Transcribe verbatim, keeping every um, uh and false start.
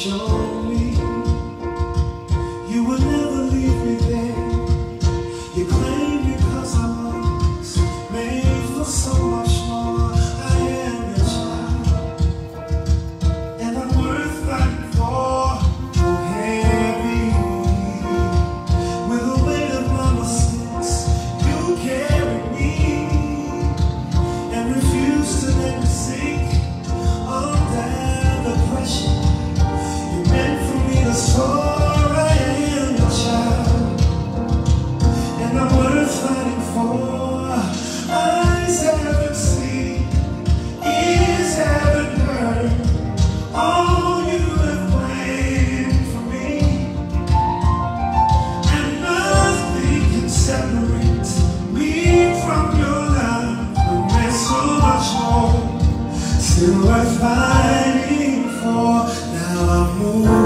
show me you would never leave me there. You claim because I was made for so much more. I am your child, and I'm worth fighting for. Oh, heavy with the weight of my mistakes, you carry me and refuse to let me sink under the pressure you meant for me to soar. I am your child, and I'm worth fighting for. Eyes haven't seen, ears haven't heard all you have planned for me, and nothing can separate me from your love. And there's so much more still worth fighting for. Now I'm moving